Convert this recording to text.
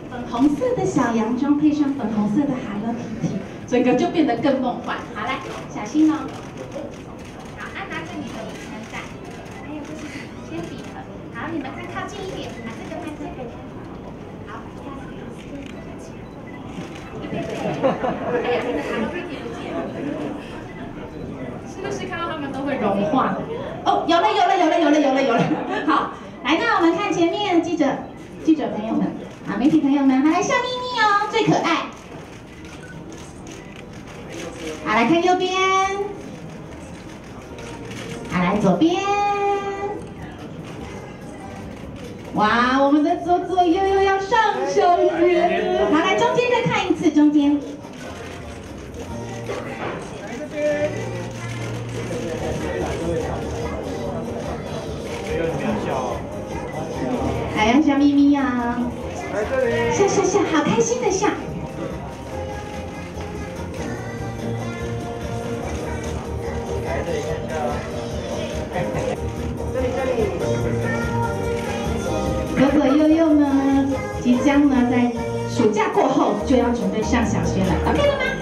粉红色的小洋装配上粉红色的 Hello Kitty， 整个就变得更梦幻。好，来，小心哦。好，拿着你的午餐袋，还有就是铅笔盒。好，你们再靠近一点，把这个放这边。好，一杯杯。哎呀，你的 Hello Kitty 不见了。是不是看到他们都会融化？哦，有了。好，来，那我们看前面记者朋友们，啊，媒体朋友们，好，来笑眯眯哦，最可爱。好，来看右边，好，来左边。哇，我们的左右要上小学。好，来中间再看一次，中间。还要笑眯眯啊！笑，好开心的笑。左右呢，即将呢在暑假过后就要准备上小学了，OK 了吗？